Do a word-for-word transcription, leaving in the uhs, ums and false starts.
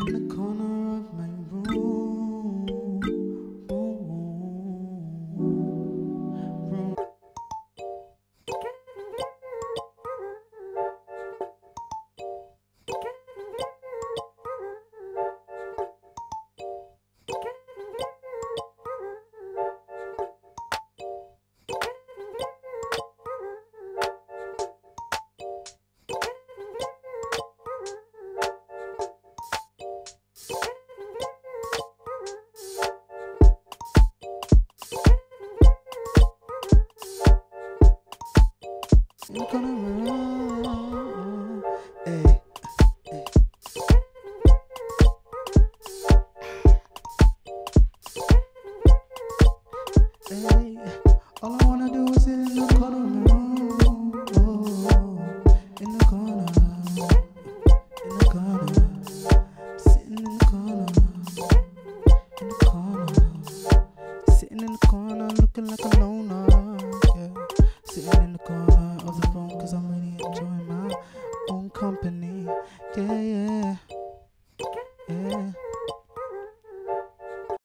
in the corner of my room. room. In the corner of my room. Hey, hey. Hey, all I wanna do is sit in the corner of my room. Oh, in the corner, in the corner, sitting in the corner, in the corner, sitting in the corner, looking like a loner. Yeah, sitting in the corner of the room, cause I'm really enjoying my own company. Yeah, yeah, yeah.